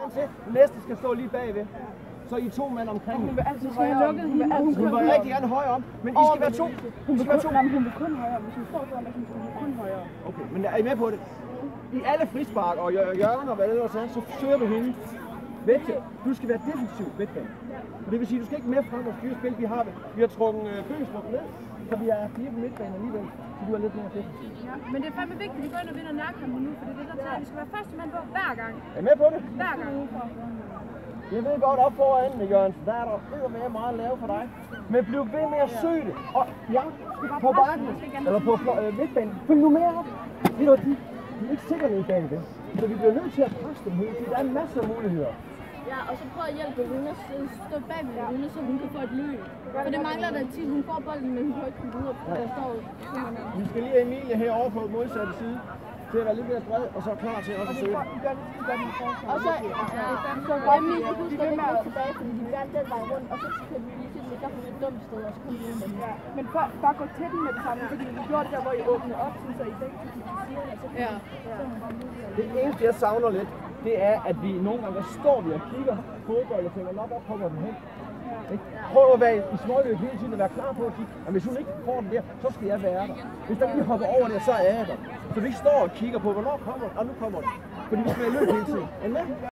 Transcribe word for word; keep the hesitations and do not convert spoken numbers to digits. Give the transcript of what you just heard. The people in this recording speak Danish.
Den næste skal stå lige bagved. Så I er to mænd omkring hende. Hun vil altid højere om. Hun vil altid Hun vil rigtig gerne højere om, men I skal være to. Hun vil, kun, nej, hun vil kun højere om. Hvis hun står foran, hun vil kun højere. Okay, men er I med på det? I alle frispark og hjørner og hvad det ellers er, så søger du hende. Vetje, du skal være defensiv midtbane. Det vil sige, du skal ikke mere frem og styre spil. Vi har, vi har trukket øh, Bøgestrup ned, så vi er fire på midtbanen alligevel. Så du er lidt mere defensiv. Ja, men det er fandme vigtigt, at vi går ind og vinder nærkampen nu, for det er det, der tager. Vi skal være første mand på hver gang. Er I med på det? Hver gang. Jeg ved godt op foran med Jørgensen, der er der eddermame meget lave for dig. Men bliv ved med at søge det. Og ja, på bakken, eller på øh, midtbanen, følg nu med op. Ved du, de, de er ikke sikre nede bagved. Så vi bliver nødt til at presse dem hele tiden. Der er en masse af muligheder. Ja, og så prøv at hjælpe Rune at stå bag ved Rune, så hun kan få et løb. For det mangler der tit. Hun får bolden, men hun kan ikke komme ud, og der står Vi skal lige have Emilie herovre på modsatte side, til at være lidt mere bred, og så klar til også at søge. Og så Emilie, husk at ikke gå tilbage, fordi de vil gerne den vej rundt, og så kan vi lige til, at hun er et dumt sted, og så kommer vi ud med den. Ja, men for, bare gå til den med det samme, fordi vi gjorde det der, hvor I åbnede op, så I begge to siger det, så kan Ja. Det eneste, jeg savner lidt, det er, at vi nogle gange der står vi og kigger fodbold og tænker, nok hvor kommer den hen. Ikke? Prøv at være i småløb hele tiden og være klar på at sige, at hvis hun ikke får den der, så skal jeg være der. Hvis der lige hopper over der, så er jeg der. Så vi ikke står og kigger på, hvornår kommer den, og nu kommer den. Fordi vi skal være i løb hele tiden. Er I med?